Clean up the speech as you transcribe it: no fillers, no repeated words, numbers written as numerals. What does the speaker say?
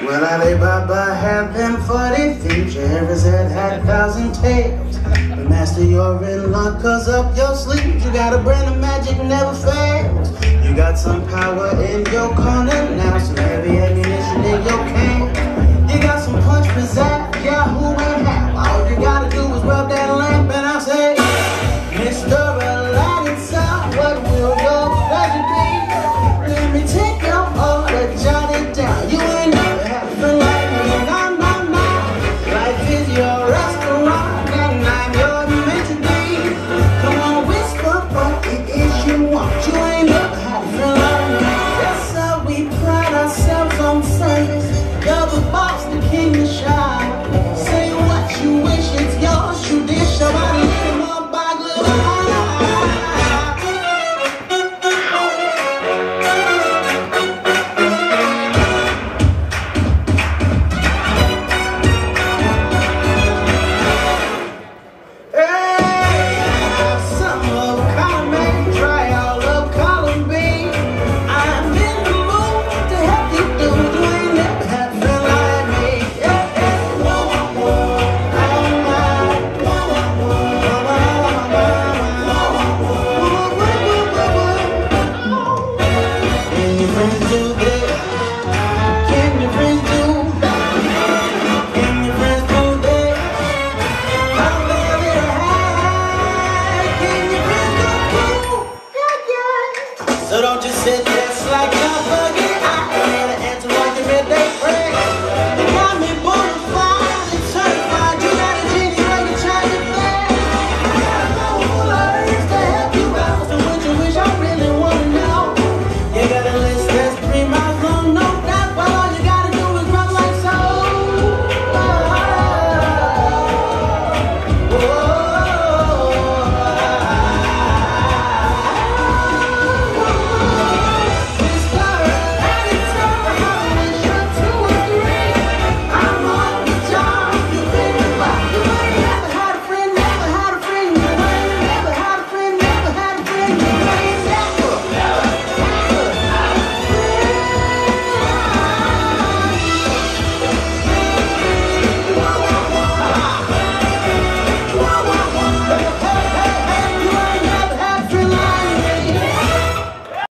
Well, Alibaba had them 40 feet, Scheherazade had 1,000 tales. But master, you're in luck, cause up your sleeves you got a brand of magic never fails. You got some power in your corner now, some heavy ammunition in your